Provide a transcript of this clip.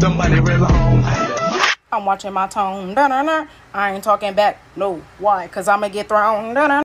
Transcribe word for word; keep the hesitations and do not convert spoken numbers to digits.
somebody real home. I'm watching my tone. Da-da-da. I ain't talking back. No. Why? Because I'm going to get thrown. Da-da.